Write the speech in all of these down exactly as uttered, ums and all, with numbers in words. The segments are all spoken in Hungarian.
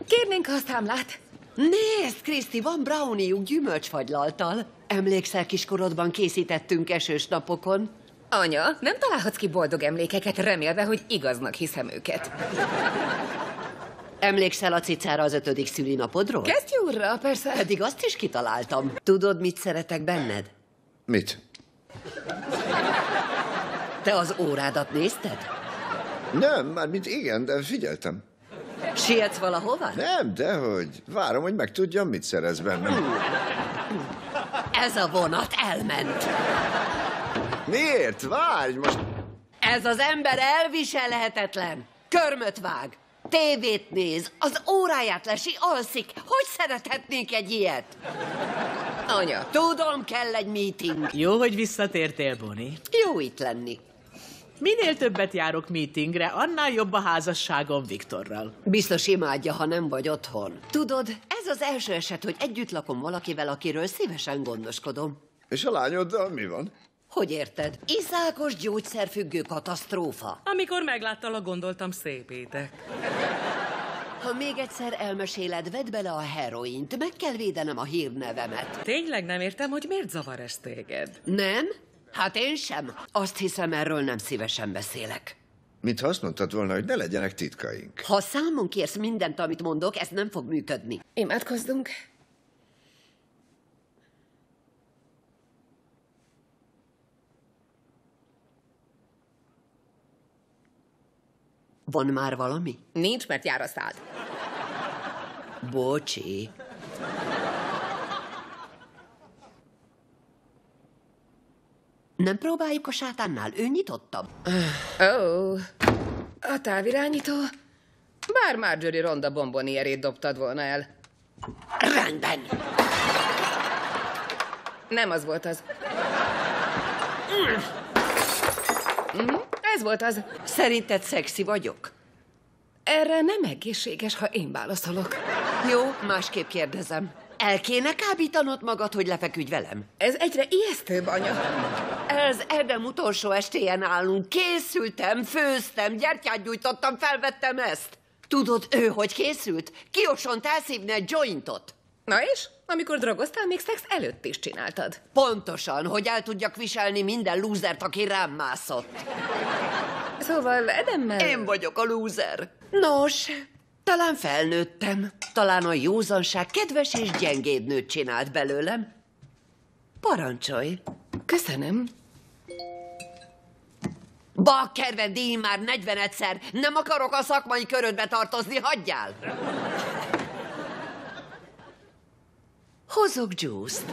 Kérnénk a számlát. Nézd, Kriszti, van browniuk gyümölcsfagylalttal. Emlékszel, kiskorodban készítettünk esős napokon? Anya, nem találhatsz ki boldog emlékeket, remélve, hogy igaznak hiszem őket. Emlékszel a cicára az ötödik szülinapodról? Kesztyúrra, persze. Pedig azt is kitaláltam. Tudod, mit szeretek benned? Mit? Te az órádat nézted? Nem, mármint igen, de figyeltem. Sietsz valahova? Nem, dehogy. Várom, hogy megtudjam, mit szerez bennem. Ez a vonat elment. Miért? Várj, most... Ez az ember elviselhetetlen. Körmöt vág, tévét néz, az óráját lesi, alszik. Hogy szerethetnék egy ilyet? Anya. Tudom, kell egy meeting. Jó, hogy visszatértél, Bonnie. Jó itt lenni. Minél többet járok meetingre, annál jobb a házasságom Viktorral. Biztos imádja, ha nem vagy otthon. Tudod, ez az első eset, hogy együtt lakom valakivel, akiről szívesen gondoskodom. És a lányoddal mi van? Hogy érted? Iszákos gyógyszerfüggő katasztrófa. Amikor megláttalak, gondoltam, szépítek. Ha még egyszer elmeséled, vedd bele a heroint. Meg kell védenem a hírnevemet. Tényleg nem értem, hogy miért zavar ez téged. Nem? Hát én sem. Azt hiszem, erről nem szívesen beszélek. Mintha azt mondtad volna, hogy ne legyenek titkaink. Ha számon kérsz mindent, amit mondok, ez nem fog működni. Imádkozzunk. Van már valami? Nincs, mert jár a szád. Bocsi. Nem próbáljuk a sátánnál? Ő nyitottabb. Ó, oh, a távirányító. Bár Marjorie ronda bombonierét dobtad volna el. Rendben. Nem az volt az. Mm, ez volt az. Szerinted szexi vagyok? Erre nem egészséges, ha én válaszolok. Jó, másképp kérdezem. El kéne kábítanod magad, hogy lefeküdj velem? Ez egyre ijesztőbb, anya. Ez Edem utolsó estéjen állunk. Készültem, főztem, gyertyát gyújtottam, felvettem ezt. Tudod, ő hogy készült? Kiosont elszívni egy jointot. Na és? Amikor drogoztál, még szex előtt is csináltad. Pontosan, hogy el tudjak viselni minden lúzert, aki rám mászott. Szóval Edemmel... Én vagyok a lúzer. Nos, talán felnőttem. Talán a józanság kedves és gyengébb nőt csinált belőlem. Parancsolj. Köszönöm. Bakkerven, díj már negyvenedszer. Nem akarok a szakmai körödbe tartozni, hagyjál! Hozok juice-t.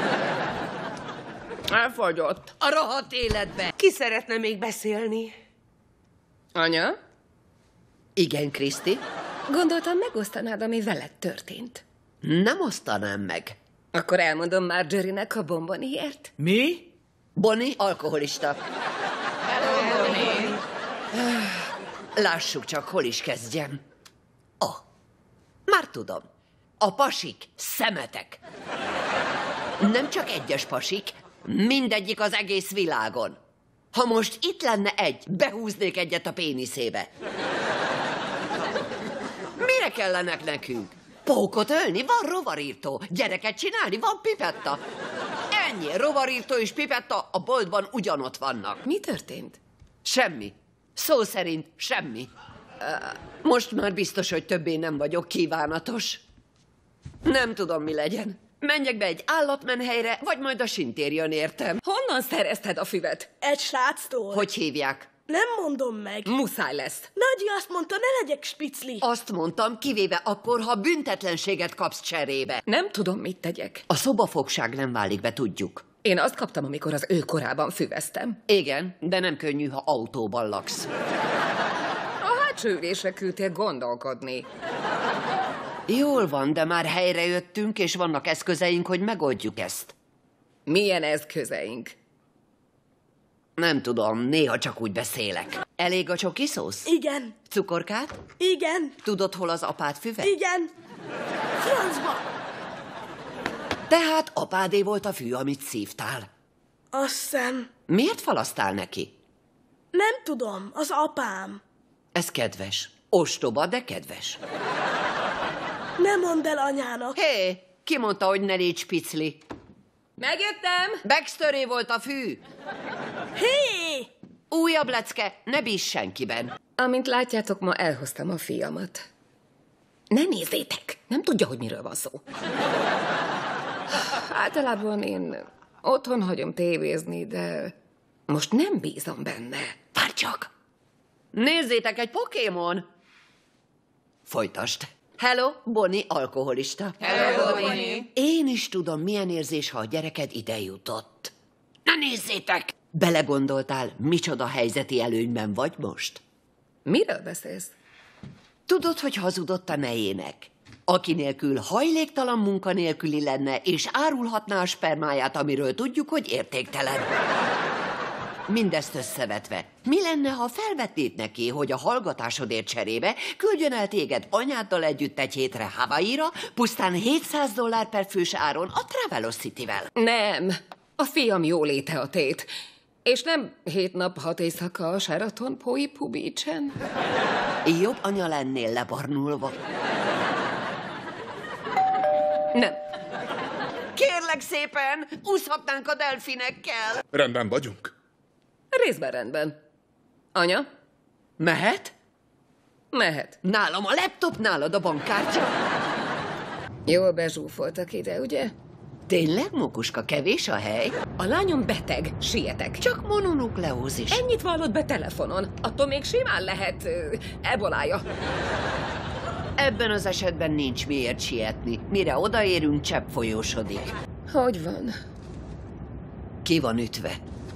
Elfogyott. A rohadt életbe. Ki szeretne még beszélni? Anya? Igen, Kriszti? Gondoltam, megosztanád, ami veled történt. Nem osztanám meg. Akkor elmondom Marjorie-nek a bomboniért. Mi? Bonnie alkoholista. Hello, Bonnie. Lássuk csak, hol is kezdjem. Oh, már tudom. A pasik szemetek. Nem csak egyes pasik, mindegyik az egész világon. Ha most itt lenne egy, behúznék egyet a péniszébe. Mire kellenek nekünk? Pókot ölni? Van rovarírtó. Gyereket csinálni? Van pipetta. Ennyi. Rovarírtó és pipetta a boltban ugyanott vannak. Mi történt? Semmi. Szó szerint semmi. Most már biztos, hogy többé nem vagyok kívánatos. Nem tudom, mi legyen. Menjek be egy állatmenhelyre, vagy majd a sintér jön értem. Honnan szerezted a füvet? Egy sráctól. Hogy hívják? Nem mondom meg. Muszáj lesz. Nagyi azt mondta, ne legyek spicli. Azt mondtam, kivéve akkor, ha büntetlenséget kapsz cserébe. Nem tudom, mit tegyek. A szobafogság nem válik be, tudjuk. Én azt kaptam, amikor az ő korában füveztem. Igen, de nem könnyű, ha autóban laksz. A hátsó ülésre küldtél gondolkodni. Jól van, de már helyre jöttünk, és vannak eszközeink, hogy megoldjuk ezt. Milyen eszközeink? Nem tudom, néha csak úgy beszélek. Elég a csoki szósz? Igen. Cukorkát? Igen. Tudod, hol az apád füve? Igen. Francba. Tehát apádé volt a fű, amit szívtál. Azt hiszem. Miért falasztál neki? Nem tudom, az apám. Ez kedves. Ostoba, de kedves. Ne mondd el anyának. Hé, ki mondta, hogy ne légy spicli? Megjöttem! Baxteré volt a fű. Hé! Újabb lecke, ne bízz senkiben. Amint látjátok, ma elhoztam a fiamat. Ne nézzétek! Nem tudja, hogy miről van szó. Általában én otthon hagyom tévézni, de most nem bízom benne. Várj csak! Nézzétek, egy Pokémon! Folytasd. Hello, Bonnie, alkoholista. Hello, Bonnie. Én is tudom, milyen érzés, ha a gyereked ide jutott. Na nézzétek! Belegondoltál, micsoda helyzeti előnyben vagy most? Miről beszélsz? Tudod, hogy hazudott a nejének? Aki nélkül hajléktalan munkanélküli lenne, és árulhatná a spermáját, amiről tudjuk, hogy értéktelen. Mindezt összevetve, mi lenne, ha felvetnéd neki, hogy a hallgatásodért cserébe küldjön el téged anyáddal együtt egy hétre Hawaii-ra, pusztán hétszáz dollár per fős áron a Travelocity-vel? Nem, a fiam jóléte a tét. És nem hét nap, hat éjszaka a Sheraton Poipu Beach-en. Jobb anya lennél lebarnulva. Nem. Kérlek szépen, úszhatnánk a delfinekkel. Rendben vagyunk. Részben rendben. Anya? Mehet? Mehet. Nálam a laptop, nálad a bankkártya. Jól bezsúfoltak ide, ugye? Tényleg, Mokuska, kevés a hely? A lányom beteg, sietek. Csak mononukleózis. Ennyit vallott be telefonon. Attól még simán lehet ö, ebolája. Ebben az esetben nincs miért sietni. Mire odaérünk, csepp folyósodik. Hogy van? Ki van ütve?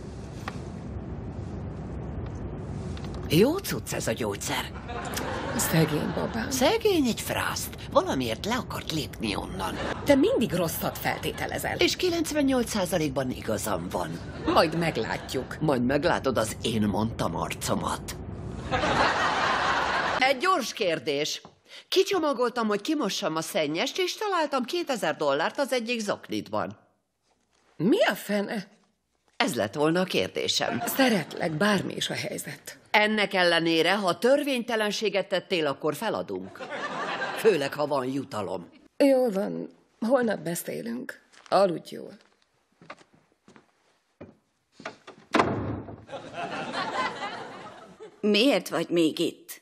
Jó cucc ez a gyógyszer. Szegény babám. Szegény egy frászt. Valamiért le akart lépni onnan. Te mindig rosszat feltételezel. És kilencvennyolc százalékban igazam van. Majd meglátjuk. Majd meglátod az én mondtam arcomat. Egy gyors kérdés. Kicsomagoltam, hogy kimossam a szennyest, és találtam kétezer dollárt az egyik zoknitban. Mi a fene? Ez lett volna a kérdésem. Szeretlek, bármi is a helyzet. Ennek ellenére, ha törvénytelenséget tettél, akkor feladunk. Főleg, ha van jutalom. Jól van, holnap beszélünk. Aludj jól. Miért vagy még itt?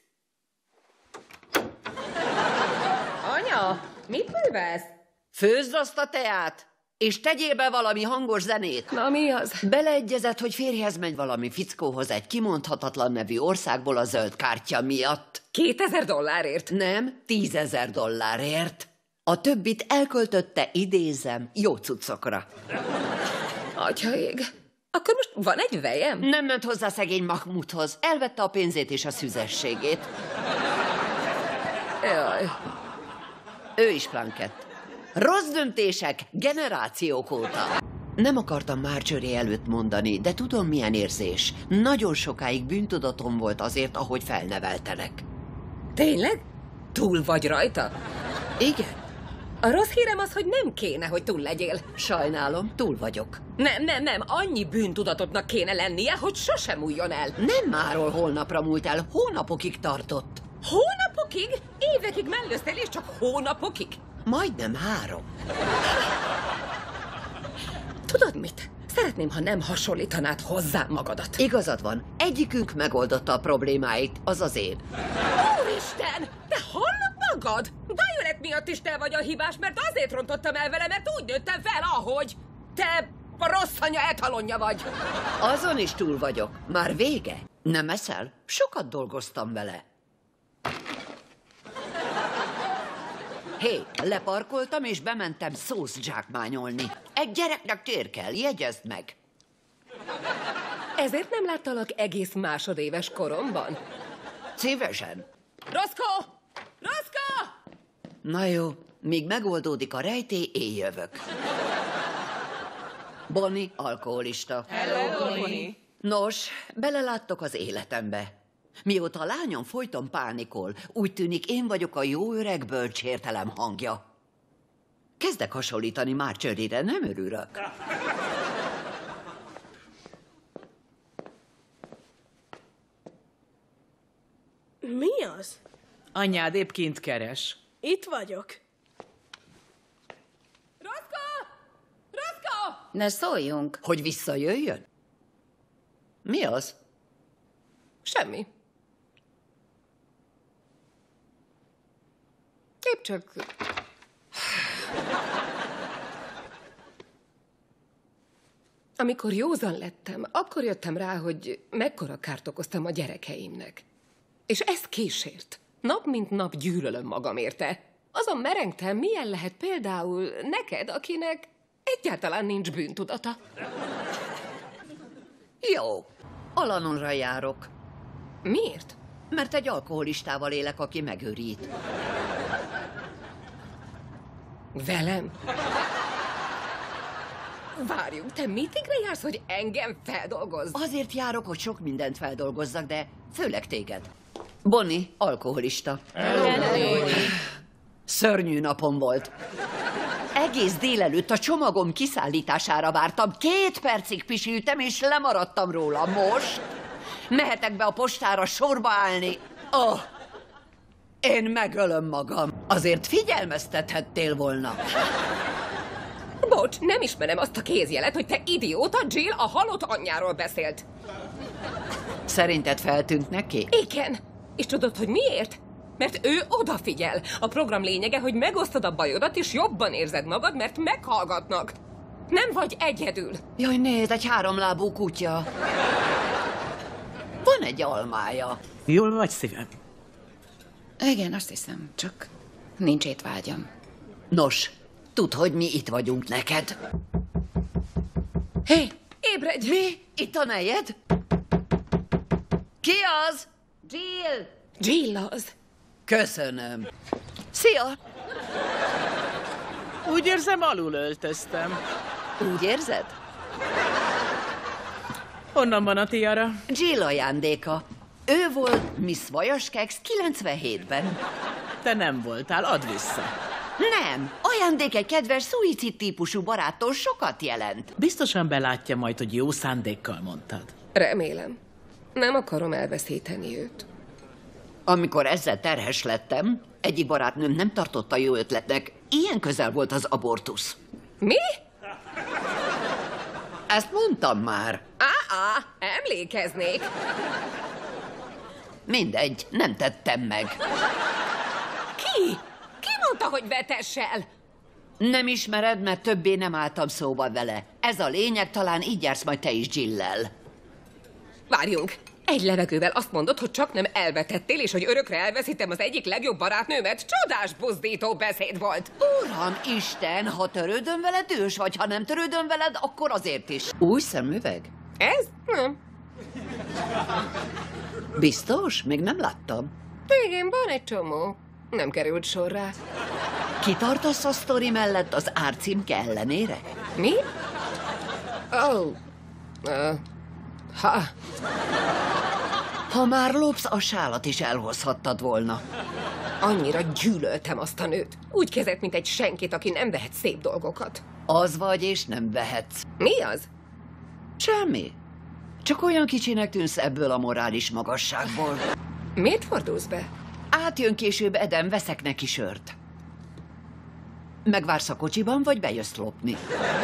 Anya, mit művelsz? Főzd azt a teát, és tegyél be valami hangos zenét. Na, mi az? Beleegyezett, hogy férjhez megy valami fickóhoz egy kimondhatatlan nevű országból a zöld kártya miatt. Kétezer dollárért? Nem, tízezer dollárért. A többit elköltötte, idézem, jó cuccokra. Atyaég, akkor most van egy vejem? Nem ment hozzá szegény Mahmudhoz, elvette a pénzét és a szüzességét. Jaj. Ő is plankett. Rossz döntések generációk óta. Nem akartam Marjorie előtt mondani, de tudom, milyen érzés. Nagyon sokáig bűntudatom volt azért, ahogy felneveltenek. Tényleg? Túl vagy rajta? Igen, A rossz hírem az, hogy nem kéne, hogy túl legyél. sajnálom, túl vagyok. Nem, nem, nem, annyi bűntudatodnak kéne lennie, hogy sosem újjon el. Nem máról holnapra múlt el, hónapokig tartott. Hónapokig? Évekig mellőztél, és csak hónapokig? Majdnem három. Tudod mit? Szeretném, ha nem hasonlítanád hozzám magadat. Igazad van, egyikünk megoldotta a problémáit, az az én. Úristen! Te hallod magad? Violet miatt is te vagy a hibás, mert azért rontottam el vele, mert úgy nőttem fel, ahogy. Te a rossz anya etalonja vagy. Azon is túl vagyok. Már vége. Nem eszel? Sokat dolgoztam vele. Hé, leparkoltam és bementem szószdzsákmányolni. Egy gyereknek tér kell, jegyezd meg. Ezért nem láttalak egész másodéves koromban? Szívesen. Roscoe! Roscoe! Na jó, míg megoldódik a rejtély, én jövök. Bonnie, alkoholista. Hello, Bonnie. Nos, beleláttok az életembe. Mióta a lányom folyton pánikol, úgy tűnik, én vagyok a jó öreg bölcsértelem hangja. Kezdek hasonlítani Marjorie-re, nem örülök. Mi az? Anyád épp kint keres. Itt vagyok. Ne szóljunk. Hogy visszajöjjön? Mi az? Semmi. Épp csak... Amikor józan lettem, akkor jöttem rá, hogy mekkora kárt okoztam a gyerekeimnek. És ez kísért. Nap mint nap gyűlölöm magam érte. Azon merengtem, milyen lehet például neked, akinek egyáltalán nincs bűntudata. Jó, Alanonra járok. Miért? Mert egy alkoholistával élek, aki megőrít. Velem? Várjunk, te meetingre jársz, hogy engem feldolgozz? Azért járok, hogy sok mindent feldolgozzak, de főleg téged. Bonnie, alkoholista. Szörnyű napom volt. Egész délelőtt a csomagom kiszállítására vártam. Két percig pisiltem, és lemaradtam róla. Most mehetek be a postára sorba állni. Oh, én megölöm magam. Azért figyelmeztethettél volna. Bocs, nem ismerem azt a kézjelet, hogy te idióta, Jill a halott anyjáról beszélt. Szerinted feltűnt neki? Igen. És tudod, hogy miért? Mert ő odafigyel. A program lényege, hogy megosztod a bajodat, és jobban érzed magad, mert meghallgatnak. Nem vagy egyedül. Jaj, nézd, egy háromlábú kutya. Van egy almája. Jól vagy, szívem? Igen, azt hiszem, csak nincs étvágyam. Nos, tudd, hogy mi itt vagyunk neked. Hé, hey, ébredj! Mi? Itt a nejed? Ki az? Jill! Jill az. Köszönöm. Szia! Úgy érzem, alul öltöztem. Úgy érzed? Honnan van a tiara? Jill ajándéka. Ő volt Miss Vajaskex kilencvenhétben. Te nem voltál, add vissza. Nem, ajándék egy kedves szuicid típusú baráttól sokat jelent. Biztosan belátja majd, hogy jó szándékkal mondtad. Remélem. Nem akarom elveszíteni őt. Amikor ezzel terhes lettem, egyik barátnőm nem tartotta jó ötletnek. Ilyen közel volt az abortusz. Mi? Ezt mondtam már. Á-á, emlékeznék. Mindegy, nem tettem meg. Ki? Ki mondta, hogy vetessel? Nem ismered, mert többé nem álltam szóba vele. Ez a lényeg, talán így jársz majd te is Jill-lel. Várjunk. Egy levegővel azt mondod, hogy csak nem elvetettél, és hogy örökre elveszítem az egyik legjobb barátnőmet. Csodás, buzdító beszéd volt. Uram Isten, ha törődöm veled, dühös vagy, ha nem törődöm veled, akkor azért is. Új szemüveg? Ez? Nem. Biztos? Még nem láttam. Igen, van egy csomó. Nem került sor rá. Kitartasz a sztori mellett az árcímke ellenére? Mi? Ó. Oh. Uh. Ha. Ha már lopsz, a sálat is elhozhattad volna. Annyira gyűlöltem azt a nőt. Úgy kezelt, mint egy senkit, aki nem vehet szép dolgokat. Az vagy, és nem vehetsz. Mi az? Semmi. Csak olyan kicsinek tűnsz ebből a morális magasságból. Miért fordulsz be? Átjön később Eden, veszek neki sört. Megvársz a kocsiban, vagy bejössz lopni?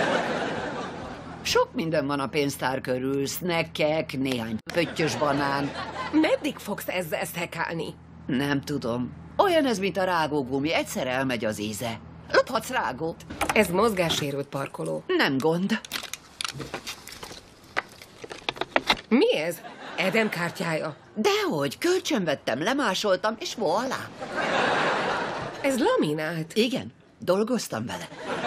Sok minden van a pénztár körül, snackek, néhány pöttyös banán. Meddig fogsz ezzel szekálni? Nem tudom. Olyan ez, mint a rágógumi, egyszer elmegy az íze. Lophatsz rágót? Ez mozgássérült parkoló. Nem gond. Mi ez? Eden kártyája. Dehogy, kölcsön vettem, lemásoltam, és voilà. Ez laminált. Igen, dolgoztam vele.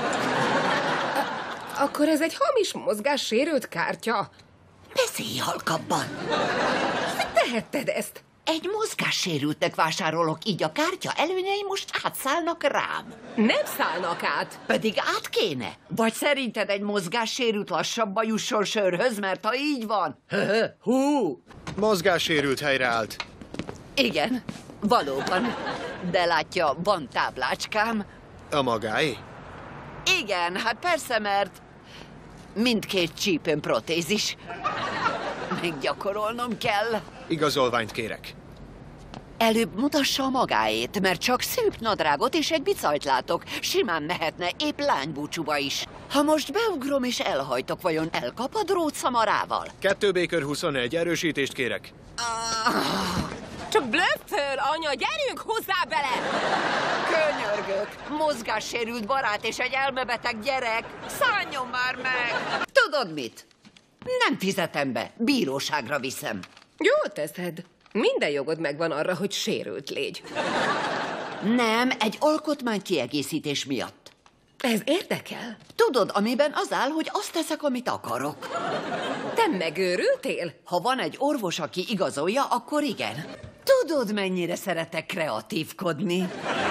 Akkor ez egy hamis mozgássérült kártya. Beszélj halkabban. Hogy tehetted ezt? Egy mozgássérültnek vásárolok, így a kártya előnyei most átszállnak rám. Nem szállnak át. Pedig át kéne. Vagy szerinted egy mozgássérült lassabban jusson sörhöz, mert ha így van... Hú! Mozgássérült helyreállt. Igen, valóban. De látja, van táblácskám. A magáé? Igen, hát persze, mert mindkét csípőn protézis. Még gyakorolnom kell. Igazolványt kérek. Előbb mutassa a magáét, mert csak szűk nadrágot és egy bicajt látok. Simán mehetne épp lánybúcsúba is. Ha most beugrom és elhajtok, vajon elkap a drótszamaraával? Kettő Baker huszonegy, erősítést kérek. Csak blöfföl, anya, gyerünk hozzá bele! Könyörgök! Mozgássérült barát és egy elmebeteg gyerek! Szálljon már meg! Tudod mit? Nem fizetem be, bíróságra viszem. Jól teszed. Minden jogod megvan arra, hogy sérült légy. Nem, egy alkotmánykiegészítés miatt. Ez érdekel? Tudod, amiben az áll, hogy azt teszek, amit akarok. Te megőrültél? Ha van egy orvos, aki igazolja, akkor igen. Tudod, mennyire szeretek kreatívkodni.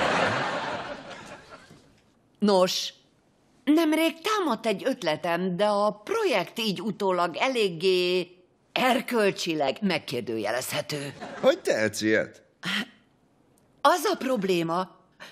Nos, nemrég támadt egy ötletem, de a projekt így utólag eléggé erkölcsileg megkérdőjelezhető. Hogy tehetsz ilyet? Az a probléma,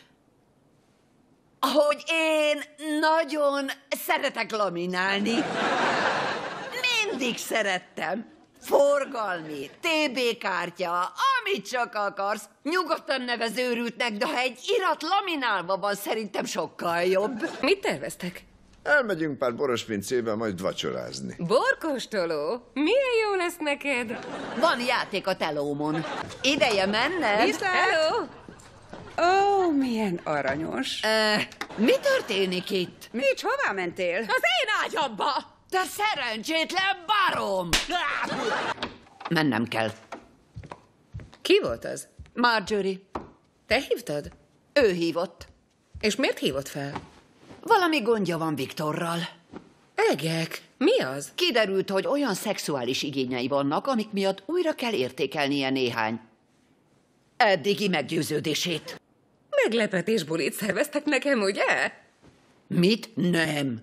hogy én nagyon szeretek laminálni. Mindig szerettem. Forgalmi, té bé kártya, amit csak akarsz. Nyugodtan nevez őrültnek, de ha egy irat laminálva van, szerintem sokkal jobb. Mit terveztek? Elmegyünk pár borospincébe, majd vacsorázni. Borkóstoló? Milyen jó lesz neked? Van játék a telómon. Ideje menned? Hello! Ó, milyen aranyos. Uh, mi történik itt? Nincs, hová mentél? Az én ágyamba! Te szerencsétlen barom! Mennem kell. Ki volt az? Marjorie. Te hívtad? Ő hívott. És miért hívott fel? Valami gondja van Viktorral. Egek, mi az? Kiderült, hogy olyan szexuális igényei vannak, amik miatt újra kell értékelnie néhány eddigi meggyőződését. Meglepetés bulit szerveztek nekem, ugye? Mit? Nem.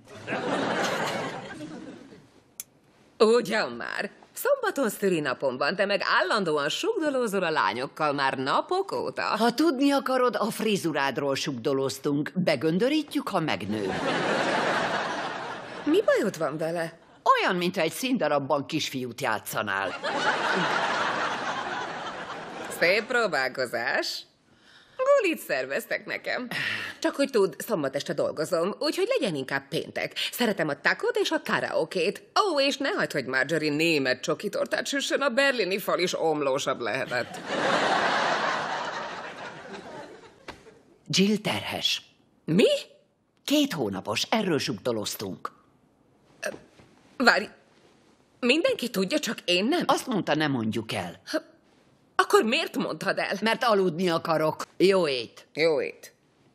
Ugyan már. Szombaton szülinapom van, te meg állandóan sugdolózol a lányokkal már napok óta. Ha tudni akarod, a frizurádról sugdolóztunk. Begöndörítjük, ha megnő. Mi bajod van vele? Olyan, mintha egy színdarabban kisfiút játszanál. Szép próbálkozás. Gulit szerveztek nekem. Csak hogy tudd, szombat este dolgozom, úgyhogy legyen inkább péntek. Szeretem a takot és a karaokét. Ó, és ne hagyd, hogy Marjorie német csokitortát süssön, a berlini fal is omlósabb lehetett. Jill terhes. Mi? Két hónapos, erről sugdoloztunk. Várj, mindenki tudja, csak én nem? Azt mondta, ne mondjuk el. Akkor miért mondtad el? Mert aludni akarok. Jó ét. Jó ét.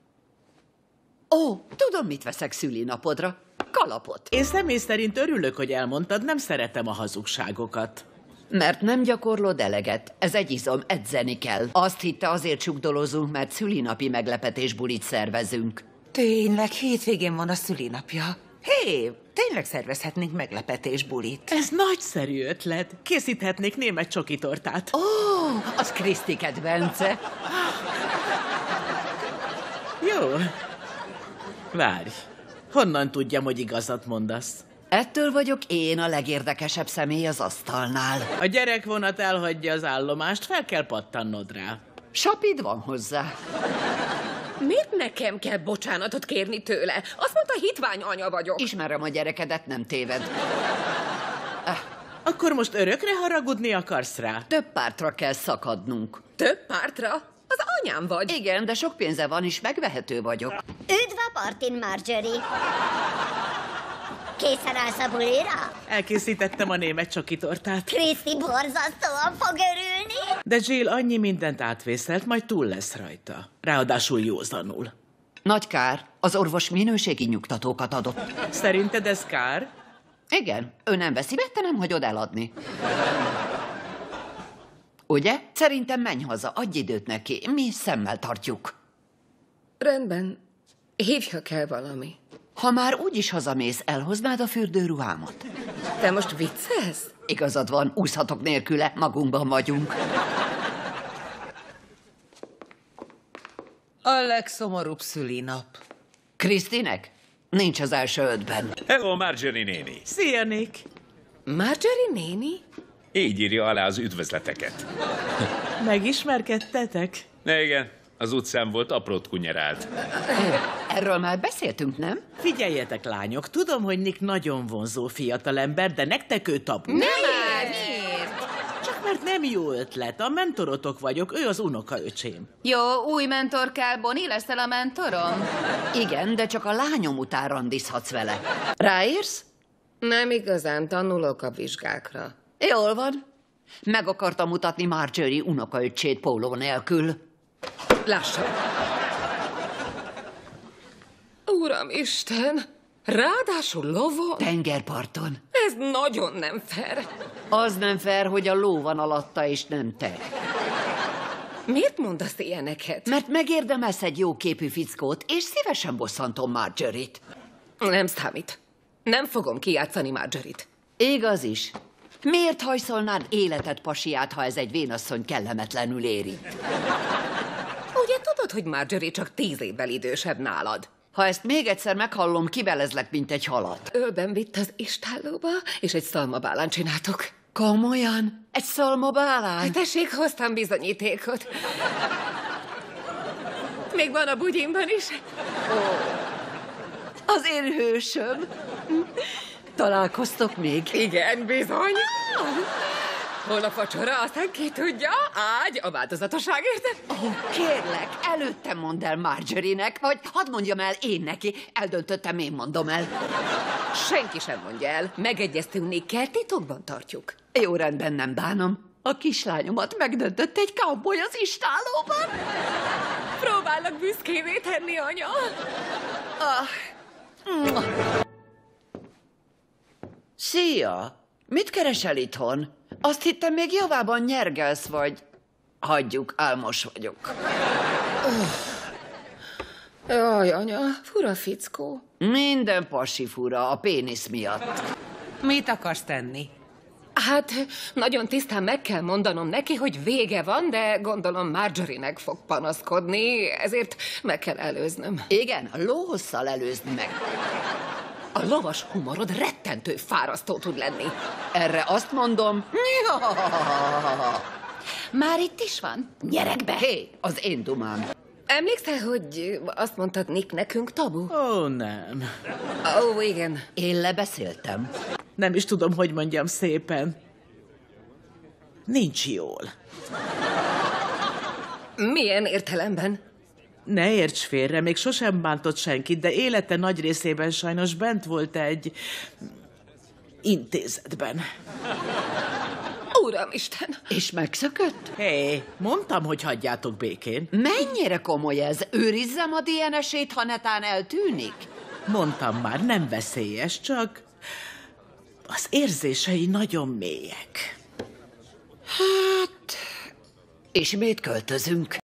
Ó, tudom, mit veszek szülinapodra. Kalapot. Én személy szerint örülök, hogy elmondtad, nem szeretem a hazugságokat. Mert nem gyakorlod eleget. Ez egy izom, edzeni kell. Azt hitte, azért sugdolozunk, mert szülinapi meglepetés bulit szervezünk. Tényleg, hétvégén van a szülinapja. Hé, tényleg szervezhetnénk meglepetés bulit. Ez nagyszerű ötlet. Készíthetnék német csokitortát. Ó, az Kriszti kedvence. Jó. Várj. Honnan tudjam, hogy igazat mondasz? Ettől vagyok én a legérdekesebb személy az asztalnál. A gyerekvonat elhagyja az állomást, fel kell pattannod rá. Sapid van hozzá. Miért nekem kell bocsánatot kérni tőle? Azt mondta, hitvány anya vagyok. Ismerem a gyerekedet, nem téved. Akkor most örökre haragudni akarsz rá? Több pártra kell szakadnunk. Több pártra? Az anyám vagy. Igen, de sok pénze van, és megvehető vagyok. Üdv a partin, Marjorie! Készen állsz a bulira? Elkészítettem a német csokitortát. Kriszti borzasztóan fog örülni! De Jill annyi mindent átvészelt, majd túl lesz rajta. Ráadásul józanul. Nagy kár, az orvos minőségi nyugtatókat adott. Szerinted ez kár? Igen, ő nem veszi meg, te nem hagyod eladni. Ugye? Szerintem menj haza, adj időt neki, mi szemmel tartjuk. Rendben. Hívja kell valami. Ha már úgyis hazamész, elhoznád a fürdőruhámat? Te most viccelsz? Igazad van, úszhatok nélküle, magunkban vagyunk. A legszomorúbb szülinap. Krisztinek? Nincs az első ötben. Hello, Marjorie néni. Szia, Nick. Marjorie néni? Így írja alá az üdvözleteket. Megismerkedtetek? Igen, az utcán volt, aprót kunyerált. Erről már beszéltünk, nem? Figyeljetek, lányok, tudom, hogy Nick nagyon vonzó fiatalember, de nektek ő tabu. Nem már! Miért? Csak mert nem jó ötlet. A mentorotok vagyok, ő az unokaöcsém. Jó, új mentor kell, Bonnie, leszel a mentorom? Igen, de csak a lányom után randizhatsz vele. Ráérsz? Nem igazán tanulok a vizsgákra. Jól van. Meg akartam mutatni Marjorie unokaöccsét póló nélkül. Lassan. Uramisten! Ráadásul lovon? Tengerparton. Ez nagyon nem fair. Az nem fair, hogy a ló van alatta, és nem te. Miért mondasz ilyeneket? Mert megérdemelsz egy jóképű fickót, és szívesen bosszantom Marjorie-t. Nem számít. Nem fogom kijátszani Marjorie-t. Igaz is. Miért hajszolnád életed pasiát, ha ez egy vénasszony kellemetlenül érint? Ugye tudod, hogy Marjorie csak tíz évvel idősebb nálad? Ha ezt még egyszer meghallom, kibelezlek, mint egy halat. Ölben vitt az istállóba, és egy szalmabálán csináltuk. Komolyan? Egy szalmabálán? Tessék, hoztam bizonyítékot. Még van a bugyimban is. Az én hősöm. Találkoztok még? Igen, bizony. Hol a facsora, aztán ki tudja, ágy a változatosságért. Ó, oh, kérlek, előtte mondd el Marjorie-nek, vagy hadd mondjam el én neki. Eldöntöttem, én mondom el. Senki sem mondja el. Megegyeztünk Nickkel, titokban tartjuk. Jó, rendben, nem bánom. A kislányomat megdöntött egy cowboy az istálóban. Próbálok büszkévé tenni, anya. Ah. Szia! Mit keresel itthon? Azt hittem, még javában nyergelsz, vagy... Hagyjuk, álmos vagyok. Jaj, anya, fura fickó. Minden pasi fura a pénisz miatt. Mit akarsz tenni? Hát, nagyon tisztán meg kell mondanom neki, hogy vége van, de gondolom Marjorie-nek fog panaszkodni, ezért meg kell előznöm. Igen, lóhosszal előzd meg. A lovas humorod rettentő fárasztó tud lenni. Erre azt mondom... Már itt is van? Nyerek be! Hé, az én dumám. Emlékszel, hogy azt mondtad, Nick, nekünk tabu? Ó, nem. Ó, igen. Én lebeszéltem. Nem is tudom, hogy mondjam szépen. Nincs jól. Milyen értelemben? Ne érts félre, még sosem bántott senkit, de élete nagy részében sajnos bent volt egy... intézetben. Uramisten! És megszökött? Hé, hey, mondtam, hogy hagyjátok békén. Mennyire komoly ez? Őrizzem a dé en es-ét, ha netán eltűnik? Mondtam már, nem veszélyes, csak az érzései nagyon mélyek. Hát... Ismét költözünk.